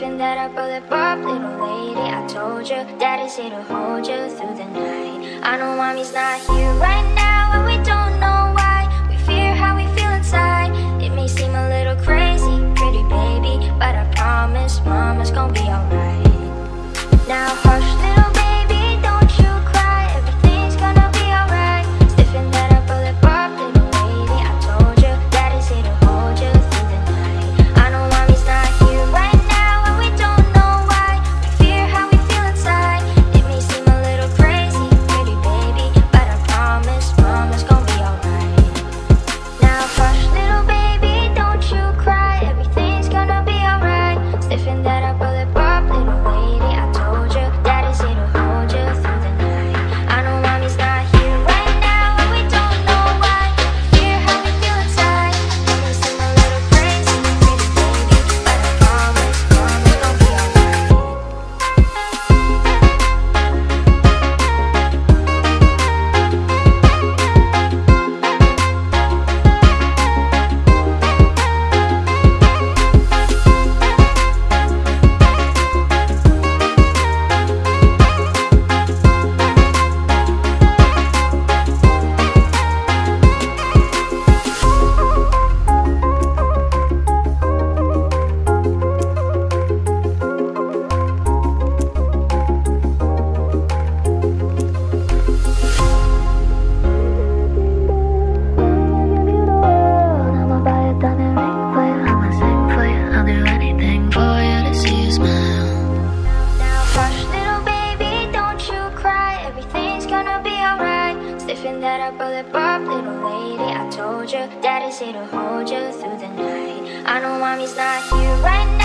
Sniffing that up, bullet pop, little lady. I told you, daddy's here to hold you through the night. I know mommy's not here right now, and we don't know why. We fear how we feel inside. It may seem a little crazy, pretty baby, but I promise mama's gonna be alright. Now hush, little baby, don't you cry. Everything's gonna be alright. Sniffing that up, bullet pop, little lady. I told you, daddy's here to hold you through the night. I know mommy's not here right now, and we don't know why. We fear how we feel inside. It may seem a little crazy, pretty baby, but I promise mama's gonna be alright. Now hush, little baby, don't you cry. Everything's gonna be alright. Sniffing that up, bullet pop, little lady. I told you, daddy's here to hold you through the night. I know mommy's not here right now, and we don't know why. We fear how we feel inside. It may seem a little crazy, pretty baby, but I promise mama's gonna be alright. I'ma buy a diamond ring for you, I'ma sing for you, I'll do anything for you to see you smile. Now hush, little baby, don't you cry. Everything's gonna be alright. Sniffing that up, bullet pop, little lady. I told you, daddy's here to hold you through the night. I know mommy's not here right now.